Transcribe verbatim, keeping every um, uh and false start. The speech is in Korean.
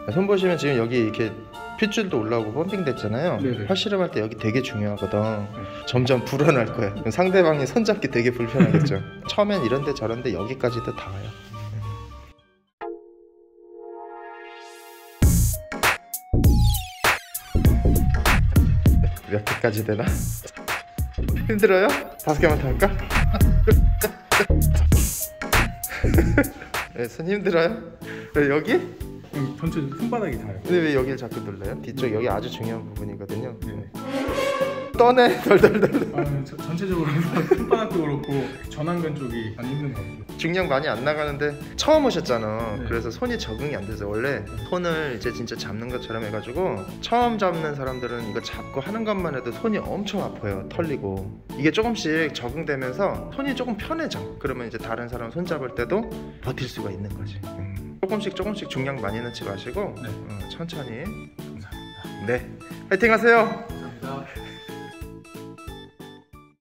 손 보시면 지금 여기 이렇게 핏줄도 올라오고 펌핑 됐잖아요. 네네. 팔씨름할 때 여기 되게 중요하거든. 네. 점점 불어날 거야. 그럼 상대방이 손잡기 되게 불편하겠죠. 처음엔 이런데 저런데 여기까지도 다 와요. 몇 개까지 되나? 힘들어요? 다섯 개만 더 할까? 네, 손 힘들어요? 왜 여기? 여기 전체 손바닥이 닿아요. 근데 왜 여기를 자꾸 눌러요? 뒤쪽 여기 아주 중요한 부분이거든요. 네. 떠내 덜덜덜. 아, 저, 전체적으로 손바닥도 그렇고 전완근 쪽이 안 힘든 것 같아요. 중량 많이 안 나가는데 처음 오셨잖아. 네. 그래서 손이 적응이 안 돼서 원래 손을 이제 진짜 잡는 것처럼 해가지고 처음 잡는 사람들은 이거 잡고 하는 것만 해도 손이 엄청 아파요. 털리고 이게 조금씩 적응되면서 손이 조금 편해져. 그러면 이제 다른 사람 손 잡을 때도 버틸 수가 있는 거지. 음. 조금씩 조금씩 중량 많이 넣지 마시고 네. 어, 천천히. 감사합니다. 네, 파이팅 하세요.